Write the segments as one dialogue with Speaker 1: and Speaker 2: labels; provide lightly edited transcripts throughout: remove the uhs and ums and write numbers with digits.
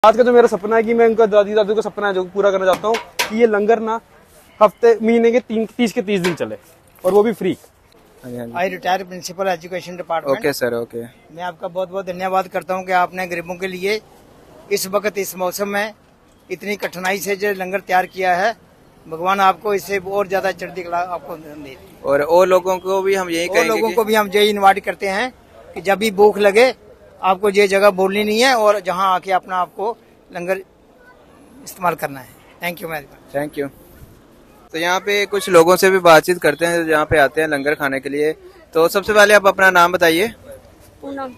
Speaker 1: आज का जो मेरा सपना है कि मैं उनका दादी दादू का सपना है जो पूरा करना चाहता हूँ कि ये लंगर ना हफ्ते महीने के 30 दिन चले और वो भी free.
Speaker 2: I retire principal education department.
Speaker 3: Okay sir, okay.
Speaker 2: मैं आपका बहुत बहुत धन्यवाद करता हूँ कि आपने गरीबों के लिए इस वक्त इस मौसम में इतनी कठिनाई से जो लंगर तैयार किया है। भगवान आपको इससे और ज्यादा चढ़ती कला आपको दे।
Speaker 3: और लोगों को भी हम यही कहेंगे,
Speaker 2: लोगों को भी हम यही इन्वाइट करते हैं कि जब भी भूख लगे आपको ये जगह बोलनी नहीं है और जहाँ आके अपना आपको लंगर इस्तेमाल करना है। Thank you ma'am,
Speaker 3: thank you. तो यहाँ पे कुछ लोगों से भी बातचीत करते हैं जहाँ पे आते हैं लंगर खाने के लिए। तो सबसे पहले आप अपना नाम बताइए।
Speaker 4: पूनम।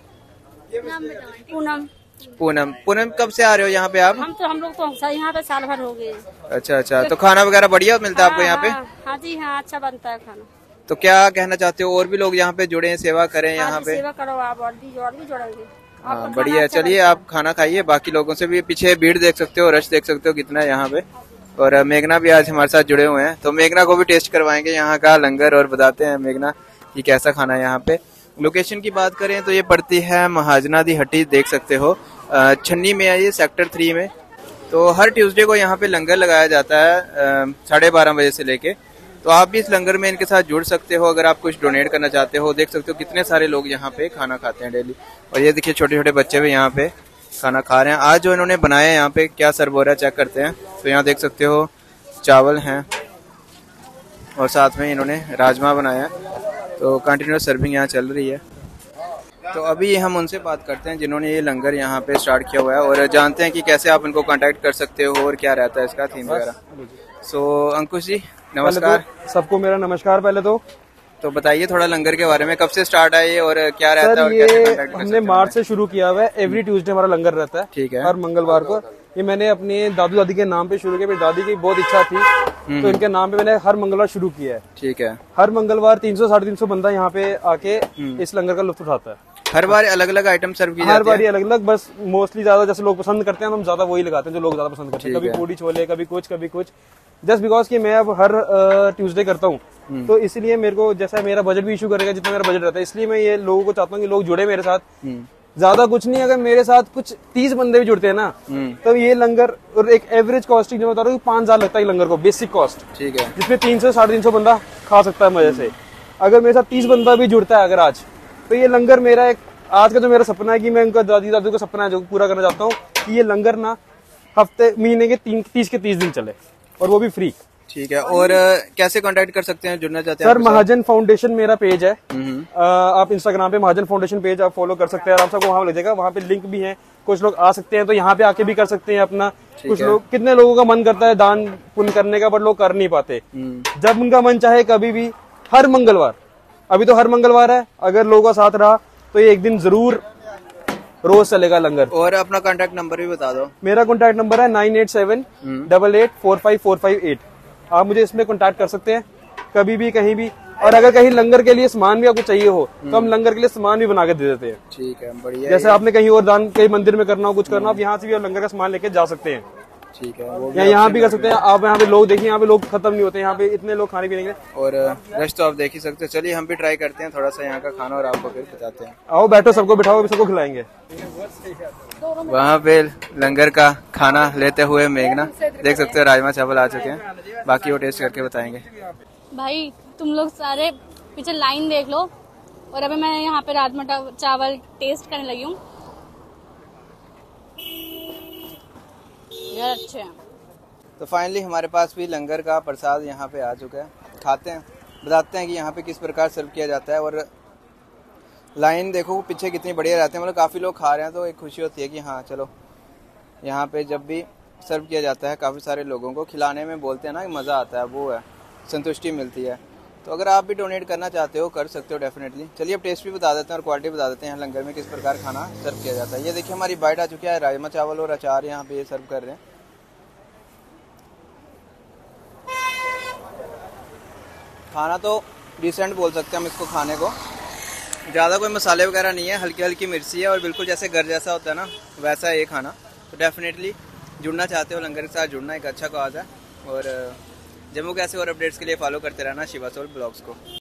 Speaker 4: पूनम।
Speaker 3: पूनम। पूनम, कब से आ रहे हो यहाँ पे आप?
Speaker 4: हम लोग तो यहाँ पे साल भर हो गए।
Speaker 3: अच्छा अच्छा, तो खाना वगैरह बढ़िया मिलता है आपको यहाँ पे?
Speaker 4: हाँ जी हाँ, अच्छा बनता है खाना।
Speaker 3: तो क्या कहना चाहते हो, और भी लोग यहाँ पे जुड़े हैं, सेवा करें यहाँ पे?
Speaker 4: सेवा करो आप, और भी जुड़ेंगे।
Speaker 3: हाँ बढ़िया, चलिए आप खाना खाइए। बाकी लोगों से भी पीछे भीड़ देख सकते हो, रश देख सकते हो कितना है यहाँ पे। और मेघना भी आज हमारे साथ जुड़े हुए हैं, तो मेघना को भी टेस्ट करवाएंगे यहाँ का लंगर और बताते हैं मेघना कि कैसा खाना है यहाँ पे। लोकेशन की बात करें तो ये पड़ती है महाजना दी हट्टी, देख सकते हो छन्नी में है ये, सेक्टर 3 में। तो हर ट्यूसडे को यहाँ पे लंगर लगाया जाता है 12:30 बजे से लेके। तो आप भी इस लंगर में इनके साथ जुड़ सकते हो अगर आप कुछ डोनेट करना चाहते हो। देख सकते हो कितने सारे लोग यहाँ पे खाना खाते हैं डेली। और ये देखिए छोटे छोटे बच्चे भी यहाँ पे खाना खा रहे हैं। आज जो इन्होंने बनाया है यहाँ पे क्या सर्व हो रहा है चेक करते हैं। तो यहाँ देख सकते हो चावल हैं और साथ में इन्होंने राजमा बनाया है। तो कंटिन्यूस सर्विंग यहाँ चल रही है। तो अभी हम उनसे बात करते हैं जिन्होंने ये लंगर यहाँ पे स्टार्ट किया हुआ है और जानते हैं कि कैसे आप इनको कांटेक्ट कर सकते हो और क्या रहता है इसका थीम वगैरह। सो अंकुश जी नमस्कार।
Speaker 1: सबको मेरा नमस्कार। पहले तो
Speaker 3: बताइए थोड़ा लंगर के बारे में, कब से स्टार्ट है ये और क्या रहता है और
Speaker 1: ये
Speaker 3: कैसे कांटेक्ट कर
Speaker 1: हमने मार्च से शुरू किया हुआ है। एवरी ट्यूसडे हमारा लंगर रहता है,
Speaker 3: ठीक है।
Speaker 1: हर मंगलवार को। ये मैंने अपने दादू दादी के नाम पे शुरू किया। मेरी दादी की बहुत इच्छा थी तो इनके नाम पे मैंने हर मंगलवार शुरू किया है। ठीक है। हर मंगलवार 300-350 बंदा यहाँ पे आके इस लंगर का लुत्फ उठाता है।
Speaker 3: हर बार अलग अलग आइटम सर्व की जाती है?
Speaker 1: हर बार अलग अलग, बस मोस्टली ज्यादा जैसे लोग पसंद करते हैं तो हम ज्यादा वही लगाते हैं जो लोग ज्यादा पसंद करते हैं। कभी पूड़ी छोले, कभी कुछ। जस्ट बिकॉज कि मैं अब हर ट्यूसडे करता हूँ तो इसलिए मेरे को जैसा मेरा बजट भी इशू करेगा जितना मेरा बजट रहता है, इसलिए मैं ये लोगों को चाहता हूँ कि लोग जुड़े मेरे साथ। ज्यादा कुछ नहीं, अगर मेरे साथ कुछ 30 बंदे भी जुड़ते हैं ना तो ये लंगर और एक एवरेज कॉस्टिंग जो बता रहा हूँ 5,000 लगता है लंगर को, बेसिक कॉस्ट। ठीक है। जिसमें 300-350 बंदा खा सकता है मजे से। अगर मेरे साथ 30 बंदा भी जुड़ता है अगर आज, तो ये लंगर मेरा एक आज का जो मेरा सपना है कि मैं उनका दादी दादू का सपना है जो पूरा करना चाहता हूँ कि ये लंगर ना महीने के 30 दिन चले और वो भी फ्री। ठीक है। और कैसे कांटेक्ट कर सकते हैं, जुड़ना चाहते हैं? सर महाजन फाउंडेशन मेरा पेज है। आप इंस्टाग्राम पे महाजन फाउंडेशन पेज आप फॉलो कर सकते हैं, आराम से आपको वहां लग जाएगा। वहां पे लिंक भी है, कुछ लोग आ सकते हैं तो यहाँ पे आके भी कर सकते हैं अपना। कुछ लोग, कितने लोगों का मन करता है दान पुण्य करने का, बट लोग कर नहीं पाते। जब उनका मन चाहे कभी भी, हर मंगलवार, अभी तो हर मंगलवार है, अगर लोगों का साथ रहा तो ये एक दिन जरूर रोज चलेगा लंगर। और अपना कॉन्टैक्ट नंबर भी बता दो। मेरा कॉन्टैक्ट नंबर है 9878845458। आप मुझे इसमें कॉन्टैक्ट कर सकते हैं कभी भी कहीं भी। और अगर कहीं लंगर के लिए सामान भी आपको चाहिए हो तो हम लंगर के लिए सामान भी बना के दे देते हैं। ठीक है, बढ़िया। जैसे आपने कहीं और दान, कहीं मंदिर में करना हो, कुछ करना हो, आप यहाँ से भी लंगर का सामान लेके जा सकते हैं। ठीक है। या यहाँ भी कर सकते हैं आप। यहाँ पे लोग देखिए, यहाँ पे लोग खत्म नहीं होते, यहाँ पे इतने लोग खाने पीने के। और रश तो आप देख ही सकते हैं। चलिए हम भी ट्राई करते हैं थोड़ा सा यहाँ का खाना और आपको फिर बताते हैं। आओ बैठो, सबको बिठाओ, सबको खिलाएंगे। वहाँ पे लंगर का खाना लेते हुए मेघना, देख सकते हो राजमा चावल आ चुके हैं। बाकी वो टेस्ट करके बताएंगे।
Speaker 4: भाई तुम लोग सारे पीछे लाइन देख लो। और अभी मैं यहाँ पे राजमा चावल टेस्ट करने लगी हूँ यार, अच्छे हैं।
Speaker 3: तो फाइनली हमारे पास भी लंगर का प्रसाद यहाँ पे आ चुका है। खाते हैं, बताते हैं कि यहाँ पे किस प्रकार सर्व किया जाता है। और लाइन देखो पीछे कितनी बढ़िया रहती है, मतलब काफ़ी लोग खा रहे हैं तो एक खुशी होती है कि हाँ चलो यहाँ पे जब भी सर्व किया जाता है काफ़ी सारे लोगों को खिलाने में, बोलते हैं ना कि मज़ा आता है, वो है, संतुष्टि मिलती है। तो अगर आप भी डोनेट करना चाहते हो कर सकते हो डेफिनेटली। चलिए अब टेस्ट भी बता देते हैं और क्वालिटी बता देते हैं लंगर में किस प्रकार खाना सर्व किया जाता है। ये देखिए हमारी बाइट आ चुकी है, राजमा चावल और अचार यहाँ पे ये सर्व कर रहे हैं। खाना तो डिसेंट बोल सकते हैं हम इसको खाने को, ज़्यादा कोई मसाले वगैरह नहीं है, हल्की हल्की मिर्ची है और बिल्कुल जैसे घर जैसा होता है ना वैसा है ये खाना। तो डेफिनेटली जुड़ना चाहते हो लंगर के साथ जुड़ना एक अच्छा कॉज है। और जम्मू कैसे और अपडेट्स के लिए फॉलो करते रहना शिवा सोल ब्लॉग्स को।